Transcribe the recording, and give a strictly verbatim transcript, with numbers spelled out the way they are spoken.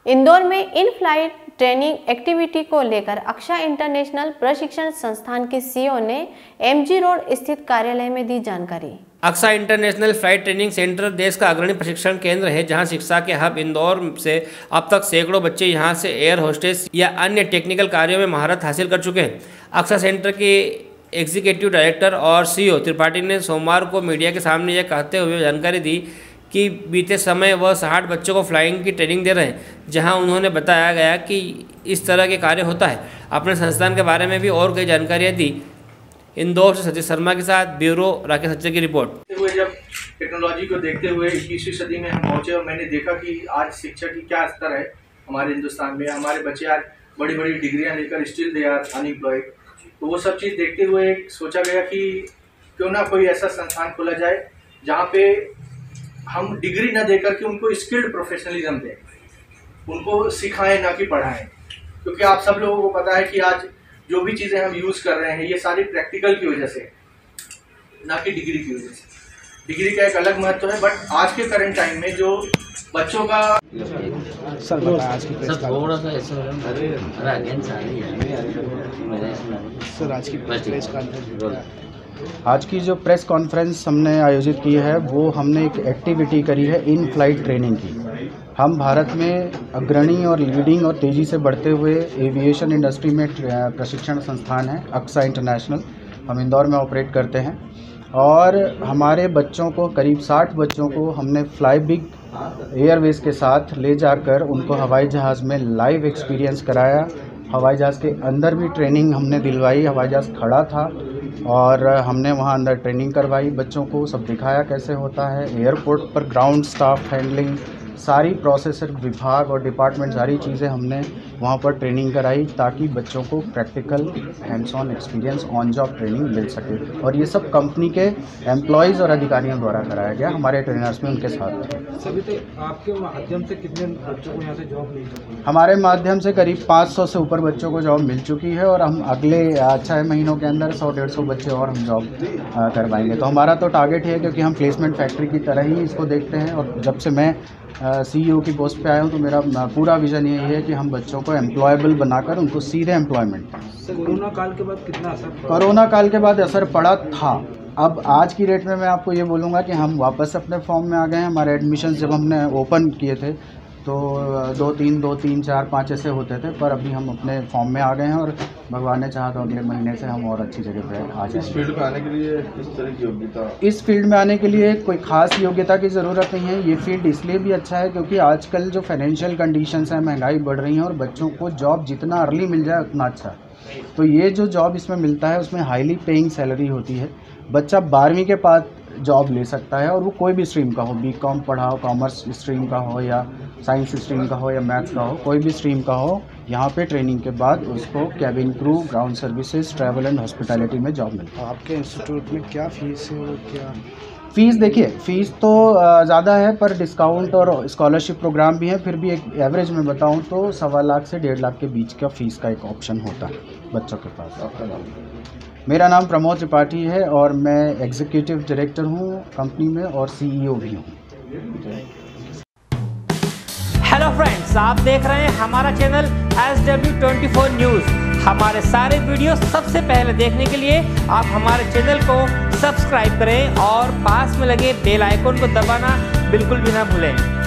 इंदौर में in flight training activity को लेकर अक्षा इंटरनेशनल प्रशिक्षण संस्थान के सीईओ ने एमजी रोड स्थित कार्यालय में दी जानकारी। Aksha international flight training centre देश का अग्रणी प्रशिक्षण केंद्र है, जहां शिक्षा के हब इंदौर से अब तक सैकड़ों बच्चे यहां से एयर होस्टेस या अन्य टेक्निकल कार्यों में महारत हासिल कर चुके हैं। अक्षा सेंटर के एग्जीक्यूटिव डायरेक्टर और सीईओ त्रिपाठी ने सोमवार को मीडिया के सामने यह कहते हुए जानकारी दी कि बीते समय वह साठ बच्चों को फ्लाइंग की ट्रेनिंग दे रहे हैं, जहां उन्होंने बताया गया कि इस तरह के कार्य होता है। अपने संस्थान के बारे में भी और कई जानकारियां दी। इंदौर से सतीश शर्मा के साथ ब्यूरो राकेश सच्चे की रिपोर्ट। जब टेक्नोलॉजी को देखते हुए इक्कीसवीं सदी में हम पहुंचे और मैंने देखा कि आज शिक्षा की क्या स्तर है हमारे हिंदुस्तान में। हमारे बच्चे आज बड़ी बड़ी डिग्रियां लेकर स्टिल दे आर अनएम्प्लॉयड। तो वो सब चीज़ देखते हुए सोचा गया कि क्यों ना कोई ऐसा संस्थान खोला जाए जहाँ पे हम डिग्री ना देकर के उनको स्किल्ड प्रोफेशनलिज्म दें, उनको सिखाएं ना कि पढ़ाएं। क्योंकि आप सब लोगों को पता है कि आज जो भी चीज़ें हम यूज़ कर रहे हैं ये सारी प्रैक्टिकल की वजह से, ना कि डिग्री की वजह से। डिग्री का एक अलग महत्व है, बट आज के करंट टाइम में जो बच्चों का सर आज की प्रेस सर आज की प्रेस कॉन्फ्रेंस आज की जो प्रेस कॉन्फ्रेंस हमने आयोजित की है वो हमने एक एक्टिविटी करी है इन फ्लाइट ट्रेनिंग की। हम भारत में अग्रणी और लीडिंग और तेज़ी से बढ़ते हुए एविएशन इंडस्ट्री में प्रशिक्षण संस्थान है अक्षा इंटरनेशनल। हम इंदौर में ऑपरेट करते हैं और हमारे बच्चों को करीब साठ बच्चों को हमने फ्लाई बिग एयरवेज के साथ ले जाकर उनको हवाई जहाज़ में लाइव एक्सपीरियंस कराया। हवाई जहाज़ के अंदर भी ट्रेनिंग हमने दिलवाई। हवाई जहाज़ खड़ा था और हमने वहाँ अंदर ट्रेनिंग करवाई, बच्चों को सब दिखाया कैसे होता है। एयरपोर्ट पर ग्राउंड स्टाफ हैंडलिंग सारी प्रोसेसर विभाग और डिपार्टमेंट सारी चीज़ें हमने वहाँ पर ट्रेनिंग कराई ताकि बच्चों को practical hands on experience on job training मिल सके। और ये सब कंपनी के एम्प्लॉयज़ और अधिकारियों द्वारा कराया गया, हमारे ट्रेनर्स में उनके साथ थे। सभी तो आपके माध्यम से कितने बच्चों को यहाँ से जॉब मिल चुकी है? हमारे माध्यम से करीब पाँच सौ से ऊपर बच्चों को जॉब मिल चुकी है और हम अगले छः महीनों के अंदर सौ डेढ़ सौ बच्चे और हम जॉब करवाएंगे। तो हमारा तो टारगेट है, क्योंकि हम प्लेसमेंट फैक्ट्री की तरह ही इसको देखते हैं। और जब से मैं सीईओ की पोस्ट पे आया हूँ तो मेरा पूरा विज़न यही है कि हम बच्चों को एम्प्लॉयबल बनाकर उनको सीधे एम्प्लॉयमेंट। कोरोना काल के बाद कितना असर पड़ा? कोरोना काल के बाद असर पड़ा था। अब आज की डेट में मैं आपको ये बोलूँगा कि हम वापस अपने फॉर्म में आ गए हैं। हमारे एडमिशन जब हमने ओपन किए थे तो दो तीन दो तीन चार पाँच ऐसे होते थे, पर अभी हम अपने फॉर्म में आ गए हैं और भगवान ने चाहा तो अगले महीने से हम और अच्छी जगह पे आ जाएंगे। इस फील्ड में आने के लिए किस तरह की योग्यता? इस फील्ड में आने के लिए कोई ख़ास योग्यता की ज़रूरत नहीं है। ये फील्ड इसलिए भी अच्छा है क्योंकि आजकल जो फाइनेंशियल कंडीशंस हैं, महंगाई बढ़ रही हैं और बच्चों को जॉब जितना अर्ली मिल जाए उतना अच्छा है। तो ये जो जॉब इसमें मिलता है उसमें हाईली पेइंग सैलरी होती है। बच्चा बारहवीं के बाद जॉब ले सकता है और वो कोई भी स्ट्रीम का हो, बी कॉम पढ़ा हो, कॉमर्स स्ट्रीम का हो या साइंस स्ट्रीम का हो या मैथ्स का हो, कोई भी स्ट्रीम का हो। यहाँ पे ट्रेनिंग के बाद उसको cabin crew, ground services, travel and hospitality में जॉब मिलती है। आपके इंस्टीट्यूट में क्या फीस है और क्या? फ़ीस देखिए, फ़ीस तो ज़्यादा है पर डिस्काउंट और स्कॉलरशिप प्रोग्राम भी है। फिर भी एक एवरेज में बताऊँ तो सवा लाख से डेढ़ लाख के बीच का फ़ीस का एक ऑप्शन होता है बच्चों के पास। आपका नाम? मेरा नाम प्रमोद त्रिपाठी है और मैं एग्जीक्यूटिव डायरेक्टर हूँ कंपनी में और सीईओ भी हूँ। हेलो फ्रेंड्स, आप देख रहे हैं हमारा channel S W twenty four news. हमारे सारे वीडियो सबसे पहले देखने के लिए आप हमारे चैनल को सब्सक्राइब करें और पास में लगे बेल आइकन को दबाना बिल्कुल भी ना भूलें।